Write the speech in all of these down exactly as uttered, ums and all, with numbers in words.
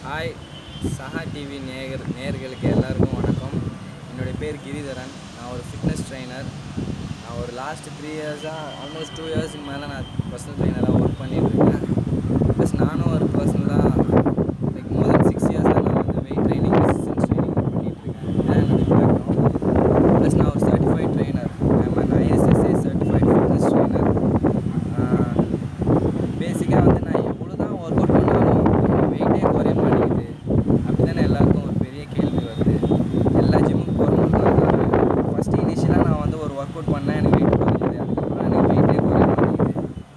Hi சஹா TV நேயர் நேயர்களுக்கு எல்லாருக்கும் வணக்கம். என்னுடைய பேர் கிரிதரன். நான் ஒரு ஃபிட்னஸ் ட்ரெயினர். நான் ஒரு லாஸ்ட் த்ரீ இயர்ஸாக ஆல்மோஸ்ட் டூ இயர்ஸுக்கு மேலே நான் பர்சனல் ட்ரெயினராக ஒர்க் பண்ணிகிட்ருக்கேன். ப்ளஸ் நானும் ஒரு பர்சனலாக லைக் மோர் தென் சிக்ஸ் இயர்ஸாக நான் வந்து வெயிட் ட்ரைனிங் ரெசிஸ்டன்ஸ் ட்ரைனிங் பண்ணிகிட்ருக்கேன். இதான் என்னுடைய பேக்ரவுண்ட். ப்ளஸ் நான் ஒரு certified trainer. I'm an ISSA certified fitness trainer. பேசிக்காக வந்து நான் எவ்வளோ தான் ஒர்க் அவுட் பண்ணாலும் வெயிட்டே குறைய மாட்டேங்குது. அப்படி தானே எல்லாருக்கும் ஒரு பெரிய கேள்வி வருது. எல்லா ஜிம்முக்கு போகிறவங்க தான் ஃபஸ்ட்டு இனிஷியலாக நான் வந்து ஒரு ஒர்க் அவுட் பண்ணேன், எனக்கு வெயிட் குறைஞ்சிது. அதுக்கப்புறம் எனக்கு வெயிட்டே குறைய மாட்டேங்குது.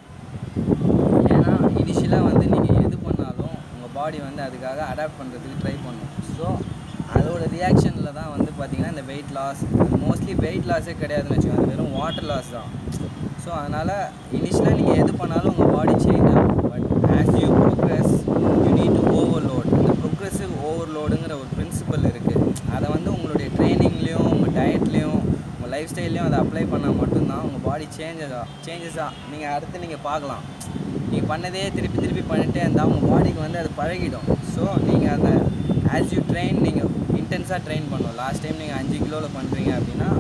ஏன்னா இனிஷியலாக வந்து நீங்கள் எது பண்ணாலும் உங்கள் பாடி வந்து அதுக்காக அடாப்ட் பண்ணுறதுக்கு ட்ரை பண்ணும். ஸோ அதோட ரியாக்ஷனில் தான் வந்து பார்த்திங்கன்னா இந்த வெயிட் லாஸ், மோஸ்ட்லி வெயிட் லாஸே கிடையாதுன்னு வச்சுக்கோங்க, அது வெறும் வாட்டர் லாஸ் தான். ஸோ அதனால் இனிஷியலாக நீங்கள் எது பண்ணாலும் உங்கள் பாடி சேஞ்ச் ஆகும். But as you progress you need to overload. இந்த ப்ரோக்ரெசிவ் ஓவர்லோடுங்கிற ஒரு பிரின்சிபல் இருக்குது. அதை வந்து உங்களுடைய ட்ரைனிங்லேயும் உங்கள் டயட்லேயும் உங்கள் லைஃப் ஸ்டைல்லையும் அதை அப்ளை பண்ணால் மட்டும்தான் உங்கள் பாடி சேஞ்சஸாக சேஞ்சஸாக நீங்கள் அடுத்து நீங்கள் பார்க்கலாம். நீங்கள் பண்ணதே திருப்பி திருப்பி பண்ணிகிட்டே இருந்தால் உங்கள் பாடிக்கு வந்து அது பழகிடும். ஸோ நீங்கள் அந்த ஆஸ் யூ ட்ரெயின் நீங்கள் இன்டென்ஸாக ட்ரெயின் பண்ணணும். லாஸ்ட் டைம் நீங்கள் அஞ்சு கிலோவில் பண்ணுறீங்க அப்படின்னா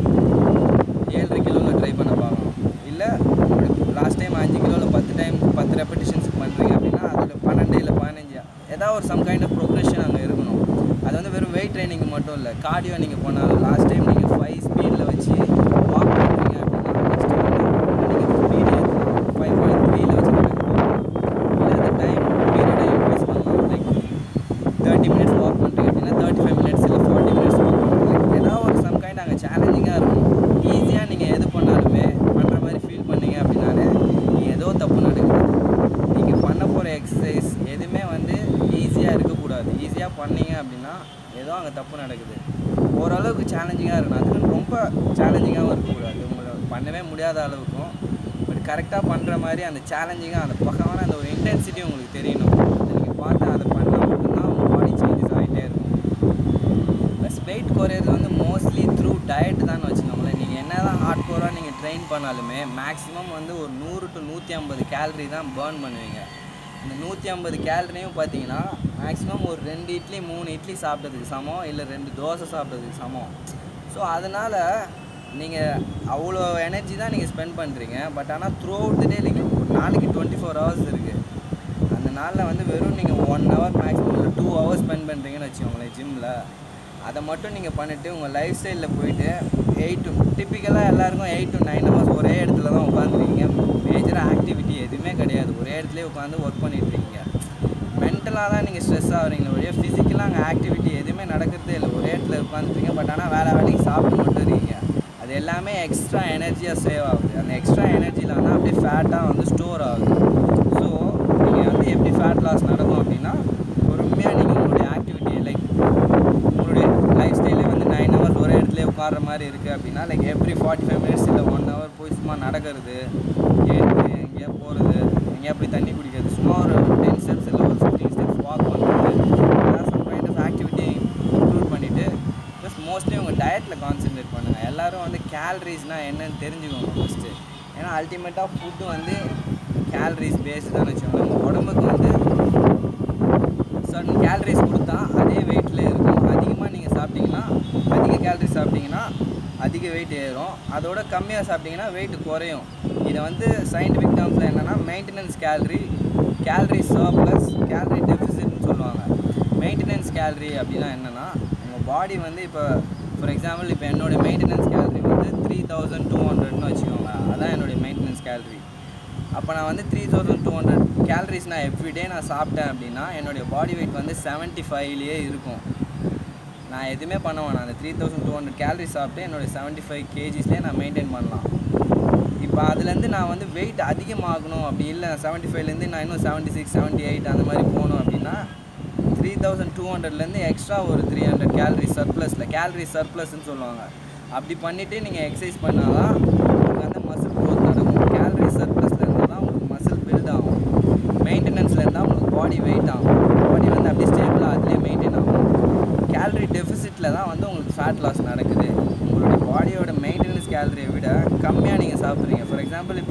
ஏழரை கிலோவில் ட்ரை பண்ண பார்க்கணும். இல்லை லாஸ்ட் டைம் அஞ்சு கிலோவில் பத்து டைம் பத்து ரெப்படிஷன்ஸுக்கு பண்ணுறீங்க அப்படின்னா அதில் பன்னெண்டு இல்லை பதினஞ்சு ஏதாவது ஒரு சம் கைண்ட் ஆஃப் ப்ரோக்ரெஷன் அங்கே இருக்கணும். அது வந்து வெறும் வெயிட் ட்ரைனிங் மட்டும் இல்லை, கார்டியோ நீங்கள் போனாலும் லாஸ்ட் டைம் நீங்கள் ஃபைவ் ஸ்பீடில் வச்சு வாக் பண்ணுறீங்க அப்படின்னா நெக்ஸ்ட் வந்து நீங்கள் ஸ்பீடு ஃபைவ் பாயிண்ட் த்ரீயில் வச்சு இல்லை அந்த டைம் பீரியடை இன்க்ரீஸ் பண்ணலாம். லைக் தேர்ட்டி மினிட்ஸ் வாக் பண்ணுறீங்க அப்படின்னா தேர்ட்டி ஃபைவ் மினிட்ஸ் இல்லை ஃபார்ட்டி மினிட்ஸ் வாக் பண்ணுறீங்க. ஏதாவது ஒரு சம் கைண்ட் அங்கே சேலஞ்சிங்காக இருக்கும். ஈஸியாக நீங்கள் எது பண்ணாலுமே பண்ணுற மாதிரி ஃபீல் பண்ணீங்க அப்படின்னாலே நீங்கள் ஏதோ தப்பு நடக்குது. நீங்கள் பண்ண போகிற எக்ஸசைஸ் எதுவுமே வந்து ஈஸியாக இருக்கக்கூடாது. ஈஸியாக பண்ணீங்க அப்படின்னா ஏதோ அங்கே தப்பு நடக்குது. ஓரளவுக்கு சேலஞ்சிங்காக இருக்கணும். அதுக்குன்னு ரொம்ப சேலஞ்சிங்காகவும் இருக்கக்கூடாது. உங்களை பண்ணவே முடியாத அளவுக்கும் பட் கரெக்டாக பண்ணுற மாதிரி அந்த சேலஞ்சிங்காக அந்த பக்கமான அந்த ஒரு இன்டென்சிட்டி உங்களுக்கு தெரியணும். அதை நீங்கள் பார்த்து அதை பண்ணால் மட்டும்தான் உங்கள் பாடி சேஞ்சஸ் ஆகிட்டே இருக்கும். ப்ளஸ் வெயிட் குறையிறது வந்து மோஸ்ட்லி த்ரூ டயட் தான் வச்சுக்கோங்களேன். நீங்கள் என்ன தான் ஹார்ட் கோராக நீங்கள் ட்ரெயின் பண்ணாலுமே மேக்ஸிமம் வந்து ஒரு நூறு டு நூற்றி ஐம்பது கேலரி தான் பேர்ன் பண்ணுவீங்க. இந்த நூற்றி ஐம்பது கேலரியும் பார்த்தீங்கன்னா மேக்ஸிமம் ஒரு ரெண்டு இட்லி மூணு இட்லி சாப்பிட்டதுக்கு சமம், இல்லை ரெண்டு தோசை சாப்பிட்டதுக்கு சமம். ஸோ அதனால் நீங்கள் அவ்வளோ எனர்ஜி தான் நீங்கள் ஸ்பெண்ட் பண்ணுறீங்க. பட் ஆனால் த்ரூ அவுட் த டே நீங்கள் ஒரு நாளைக்கு டுவெண்ட்டி ஃபோர் ஹவர்ஸ் இருக்குது. அந்த நாளில் வந்து வெறும் நீங்கள் ஒன் ஹவர் மேக்ஸிமம் இல்லை டூ ஹவர்ஸ் ஸ்பெண்ட் பண்ணுறீங்கன்னு வச்சுக்கோங்களேன் ஜிம்மில். அதை மட்டும் நீங்கள் பண்ணிவிட்டு உங்கள் லைஃப் ஸ்டைலில் போயிட்டு எயிட் டு டிப்பிக்கலாக எல்லாருக்கும் எயிட் டு நைன் ஹவர்ஸ் ஒரே இடத்துல தான் உட்காந்துருக்கீங்க. மேஜராக ஆக்டிவிட்டி எதுவுமே கிடையாது. ஒரே இடத்துலேயே உட்காந்து ஒர்க் பண்ணிட்டுருக்கீங்க. மென்டலாக தான் நீங்கள் ஸ்ட்ரெஸ் ஆகிறீங்களே ஒரே ஃபிசிக்கலாக அங்கே ஆக்டிவிட்டி எதுவுமே நடக்கிறதே இல்லை. ஒரே இடத்துல உட்காந்துருக்கீங்க. பட் ஆனால் வேலை வேலைக்கு சாப்பிட்டு மட்டும் இருக்கீங்க. அது எல்லாமே எக்ஸ்ட்ரா எனர்ஜியாக சேவ் ஆகுது. அந்த எக்ஸ்ட்ரா எனர்ஜியில் ஆனால் அப்படியே ஃபேட்டாக வந்து ஸ்டோர் ஆகுது. ஸோ நீங்கள் வந்து எப்படி ஃபேட் லாஸ் நடக்கும் அப்படின்னா பொறுமையாக நீங்கள் உங்களுடைய ஆக்டிவிட்டி லைக் உங்களுடைய லைஃப் ஸ்டைலே வந்து நைன் ஹவர்ஸ் ஒரே இடத்துல உட்கார்ற மாதிரி இருக்குது அப்படின்னா like every forty five minutes இல்லை ஒன் ஹவர் போய் சும்மா நடக்கிறது, ஏற்று எங்கேயா போகிறது, எங்கேயா போய் தண்ணி குடிக்கிறது, சும்மா ஒரு டென் ஸ்டெப்ஸ் இல்லை ஒரு ஃபிஃப்டீன் ஸ்டெப்ஸ் வாக் பண்ணுறது, ஏதாவது some kind of activity include பண்ணிவிட்டு ப்ளஸ் மோஸ்ட்லி உங்கள் டயட்டில் கான்சென்ட்ரேட் பண்ணுங்கள். எல்லோரும் வந்து கேலரிஸ்னால் என்னென்னு தெரிஞ்சுக்கோங்க ஃபஸ்ட்டு. ஏன்னா அல்டிமேட்டாக ஃபுட்டு வந்து கேலரிஸ் பேஸ்டு தான் வச்சுக்கோங்க. உங்கள் உடம்புக்கு வந்து சர்டன் கேலரிஸ் கொடுத்தா அதே வெயிட்டில் இருக்கும். அதிகமாக நீங்கள் சாப்பிட்டீங்கன்னா அதிக கேலரிஸ் சாப்பிட்டிங்கன்னா அதிக வெயிட் ஏறும். அதோட கம்மியாக சாப்பிட்டிங்கன்னா வெயிட் குறையும். இதை வந்து சயின்டிஃபிக் டேர்ம்ஸில் என்னென்னா maintenance calorie, calorie surplus, calorie டெஃபிசிட்னு சொல்லுவாங்க. மெயின்டெனன்ஸ் கேலரி அப்படின்னா என்னென்னா உங்கள் பாடி வந்து இப்போ ஃபார் எக்ஸாம்பிள் இப்போ என்னுடைய மெயின்டெனன்ஸ் கேலரி வந்து த்ரீ தௌசண்ட் டூ ஹண்ட்ரட்னு வச்சுக்கோங்க. அதான் என்னுடைய மெயின்டெனன்ஸ் கேலரி. அப்போ நான் வந்து three thousand two hundred calories நான் எவ்ரிடே நான் சாப்பிட்டேன் அப்படின்னா என்னுடைய பாடி வெயிட் வந்து செவன்ட்டி ஃபைவ்லேயே இருக்கும். நான் எதுவுமே பண்ண வேணாம். அந்த three thousand two hundred calories சாப்பிட்டு என்னுடைய செவன்ட்டி ஃபைவ் கேஜிஸ்லேயே நான் மெயின்டைன் பண்ணலாம். இப்போ அதுலேருந்து நான் வந்து வெயிட் அதிகமாகணும் அப்படி இல்லை செவன்ட்டி ஃபைவ்லேருந்து நான் இன்னும் செவன்ட்டி சிக்ஸ் செவன்ட்டி எயிட் அந்த மாதிரி போகணும் அப்படின்னா த்ரீ தௌசண்ட் டூ ஹண்ட்ரட்லேருந்து எக்ஸ்ட்ரா ஒரு த்ரீ ஹண்ட்ரட் கேலரி சர்ப்ளஸில் கேலரி சர்ப்ளஸ்ன்னு சொல்லுவாங்க. அப்படி பண்ணிவிட்டு நீங்கள் எக்ஸசைஸ் பண்ணால் தான் உங்களுக்கு வந்து மசில் க்ரோத் நடக்கும். கேலரி சர்ப்ளஸில் இருந்தால் தான் உங்களுக்கு மசில் பில்ட் ஆகும். மெயின்டெனன்ஸில் இருந்தால் உங்களுக்கு பாடி வெயிட் ஆகும். பாடி வந்து அப்படியே ஸ்டேபிளாக அதிலே மெயின்டைன் ஆகும். கேலரி டெஃபிசிட்டில் தான் வந்து உங்களுக்கு ஃபேட் லாஸ் நடக்குது. உங்களுடைய பாடியோட மெயின்டெனன்ஸ் கேலரியை விட கம்மியாக நீங்கள் சாப்பிட்றீங்க. ஃபார் எக்ஸாம்பிள் இப்போ எனக்கு வெயிட்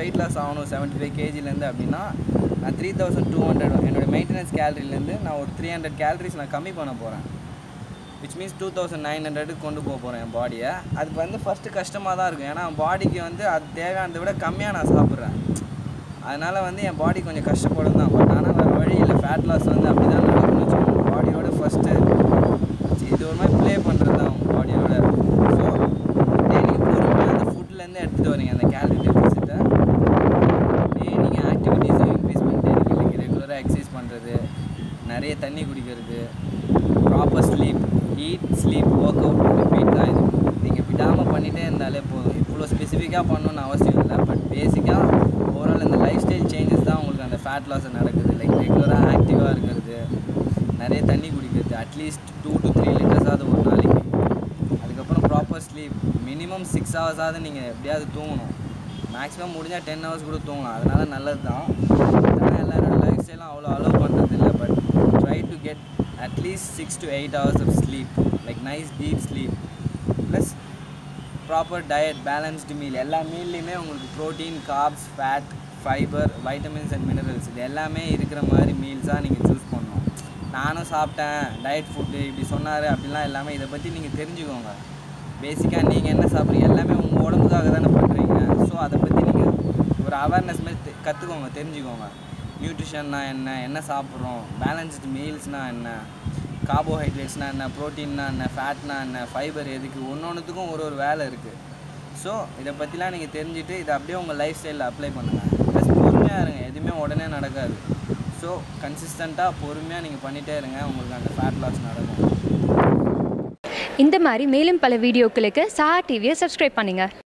வெயிட் லாஸ் ஆகணும் செவன்ட்டி ஃபைவ் கேஜிலேருந்து அப்படின்னா நான் த்ரீ தௌசண்ட் டூ ஹண்ட்ரட் என்னோடய மெயின்டெனன்ஸ் கேலரிலேருந்து நான் ஒரு த்ரீ ஹண்ட்ரட் கேலரிஸ் நான் கம்மி பண்ண போகிறேன். Which means two thousand nine ஹண்ட்ரடுக்கு கொண்டு போக போகிறேன் என் பாடியை. அதுக்கு வந்து ஃபஸ்ட்டு கஷ்டமாக தான் இருக்கும், ஏன்னா பாடிக்கு வந்து அது தேவையானதை விட கம்மியாக நான் சாப்பிட்றேன். அதனால் வந்து என் பாடி கொஞ்சம் கஷ்டப்படும் தான். பட் ஆனால் வேறு வழி இல்லை, ஃபேட் லாஸ் வந்து அப்படி தான் நடக்கணும்னு வச்சுக்கோங்க. பாடியோட ஃபஸ்ட்டு இது ஒரு மாதிரி ப்ளே பண்ணுறது தான் உங்கள் பாடியோட. ஸோ டெய்லி பொறுமையாக அந்த ஃபுட்லேருந்து எடுத்துகிட்டு வரீங்க அந்த கேலரி டெபிசிட்டை. டே நீங்கள் ஆக்டிவிட்டீஸை இன்க்ரீஸ் பண்ணிட்டே இருக்கீங்க. ரெகுலராக எக்ஸசைஸ் பண்ணுறது, நிறைய தண்ணி குடிக்கிறது, proper sleep, eat sleep work out repeat தான் இது. நீங்கள் விடாமல் பண்ணிகிட்டே இருந்தாலே போதும். இவ்வளோ ஸ்பெசிஃபிக்காக பண்ணணுன்னு அவசியம் இல்லை. பட் பேசிக்காக ஓவரால் இந்த லைஃப் ஸ்டைல் சேஞ்சஸ் தான் உங்களுக்கு அந்த ஃபேட் லாஸ் நடக்குது. லைக் ரெகுலராக ஆக்டிவாக இருக்கிறது, நிறைய தண்ணி குடிக்கிறது, அட்லீஸ்ட் டூ டு த்ரீ லிட்டர்ஸாவது ஒரு நாளைக்கு. அதுக்கப்புறம் ப்ராப்பர் ஸ்லீப், மினிமம் சிக்ஸ் ஹவர்ஸாவது நீங்கள் எப்படியாவது தூங்கணும். மேக்ஸிமம் முடிஞ்சால் டென் ஹவர்ஸ் கூட தூங்கலாம், அதனால் நல்லது தான். ஆனால் எல்லோரோட லைஃப் ஸ்டைலும் அவ்வளோ அலோவ் பண்ணுறது இல்லை. But try to get at least six to eight hours of sleep, like nice deep sleep plus proper diet, balanced meal. எல்லா மீல்லையுமே உங்களுக்கு protein, carbs, fat, fibre, vitamins and minerals இது எல்லாமே இருக்கிற மாதிரி மீல்ஸாக நீங்கள் சூஸ் பண்ணணும். நானும் சாப்பிட்டேன் டயட் ஃபுட்டு இப்படி சொன்னார் அப்படிலாம் எல்லாமே இதை பற்றி நீங்கள் தெரிஞ்சுக்கோங்க. பேசிக்காக நீங்கள் என்ன சாப்பிட்றீங்க எல்லாமே உங்கள் உடம்புக்காக தானே பண்ணுறீங்க. ஸோ அதை பற்றி நீங்கள் ஒரு அவேர்னஸ் மாதிரி கற்றுக்கோங்க, தெரிஞ்சுக்கோங்க. நியூட்ரிஷன்னா என்ன, என்ன சாப்பிட்றோம், பேலன்ஸ்டு மீல்ஸ்னால் என்ன, கார்போஹைட்ரேட்ஸ்னால் என்ன, ப்ரோட்டீன்னா என்ன, ஃபேட்னா என்ன, ஃபைபர் எதுக்கு, ஒன்று ஒன்றுத்துக்கும் ஒரு ஒரு வேலை இருக்குது. ஸோ இதை பற்றிலாம் நீங்கள் தெரிஞ்சுட்டு இதை அப்படியே உங்கள் லைஃப் ஸ்டைலில் அப்ளை பண்ணுங்கள். ப்ளஸ் பொறுமையாக இருங்க, எதுவுமே உடனே நடக்காது. ஸோ கன்சிஸ்டண்ட்டாக பொறுமையாக நீங்கள் பண்ணிகிட்டே இருங்க, உங்களுக்கு அந்த ஃபேட் லாஸ் நடக்கும். இந்த மாதிரி மேலும் பல வீடியோக்களுக்கு சஹா டிவியை சப்ஸ்கிரைப் பண்ணுங்கள்.